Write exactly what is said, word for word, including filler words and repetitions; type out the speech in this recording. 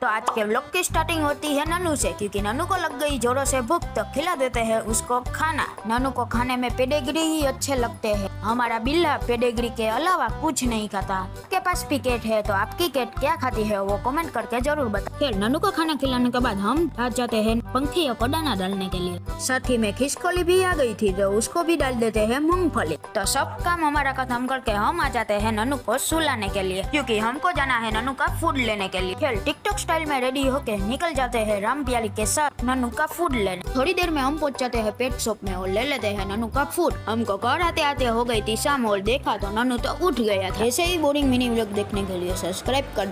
तो आज के व्लॉग की स्टार्टिंग होती है नन्नू से, क्योंकि नन्नू को लग गई जोरों से भूख, तो खिला देते हैं उसको खाना। नन्नू को खाने में पेडिग्री ही अच्छे लगते हैं। हमारा बिल्ला पेडिग्री के अलावा कुछ नहीं खाता। आपके पास भी कैट है तो आपकी कैट क्या खाती है वो कमेंट करके जरूर बताएं। फिर नन्नू को खाना खिलाने के बाद हम आ जाते हैं पंखियों को दाना डालने के लिए। साथ ही में खिसकोली भी आ गई थी तो उसको भी डाल देते हैं मूंगफली। तो सब काम हमारा खत्म करके हम आ जाते हैं नन्नू को सुलाने के लिए, क्योंकि हमको जाना है नन्नू का फूड लेने के लिए। फिर टिकटॉक स्टाइल में रेडी होके निकल जाते हैं राम प्यारी के साथ नन्नू का फूड लेने। थोड़ी देर में हम पहुंच जाते हैं पेट शॉप में और ले लेते हैं नन्नू का फूड। हमको घर आते आते हो गई थी शाम और देखा तो नन्नू तो उठ गया था। ऐसे ही बोरिंग मिनी व्लॉग देखने के लिए सब्सक्राइब कर